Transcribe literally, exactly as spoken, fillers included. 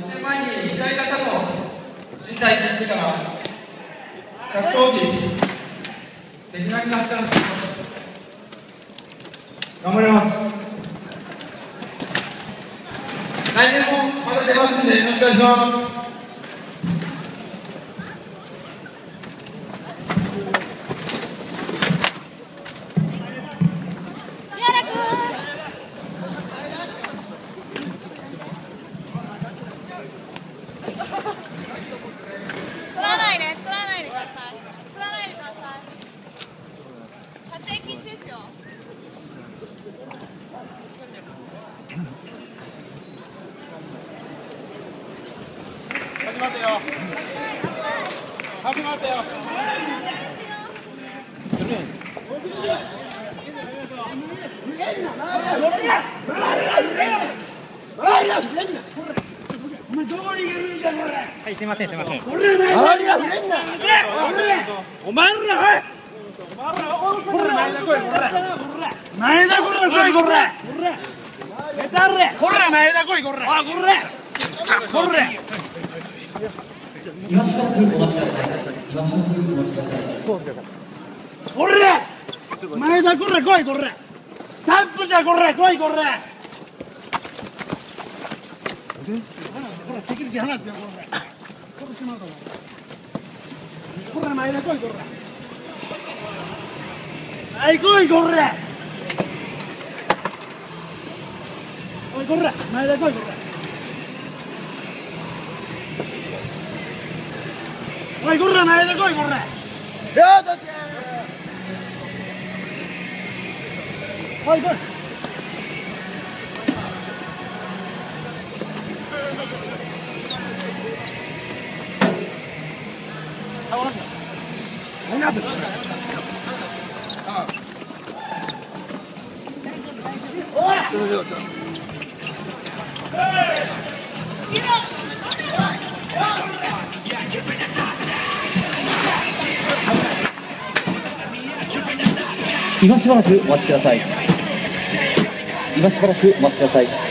週前に左肩の靭帯切ってから格闘技できなくなったんですけど、頑張ります。来年もまた出ますんでよろしくお願いします。 取らないで、取らないでください。取らないでください。撮影禁止ですよ。 始まったよ。始まったよ。 はい、すいません、すいません。 お前ら、おい。お前ら、前田こら、来いこら。こら、前田来いこら。あ、こら。こら。 今しばらくお待ちください。今しばらくお待ちください。 こら。前田こら、来いこら。散歩じゃこら、来いこら。こら、セキュリティ離すよこら。これしまうと思う。こら、前田来いこら。はい、来いこら。おいこら、前田来いこら。おいこら、前田来いこら。やだって。おい来い。 今しばらくお待ちください。今しばらくお待ちください。